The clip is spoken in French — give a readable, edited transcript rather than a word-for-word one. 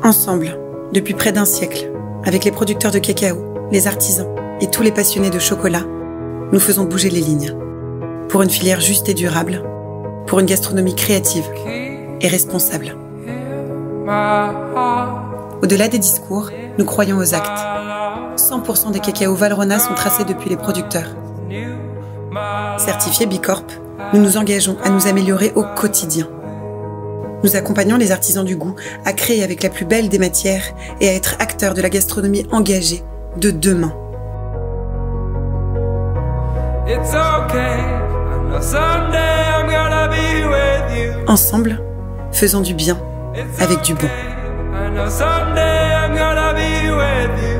Ensemble, depuis près d'un siècle, avec les producteurs de cacao, les artisans et tous les passionnés de chocolat, nous faisons bouger les lignes. Pour une filière juste et durable, pour une gastronomie créative et responsable. Au-delà des discours, nous croyons aux actes. 100% des cacao Valrhona sont tracés depuis les producteurs. Certifiés Bicorp, nous nous engageons à nous améliorer au quotidien. Nous accompagnons les artisans du goût à créer avec la plus belle des matières et à être acteurs de la gastronomie engagée de demain. Ensemble, faisons du bien avec du bon.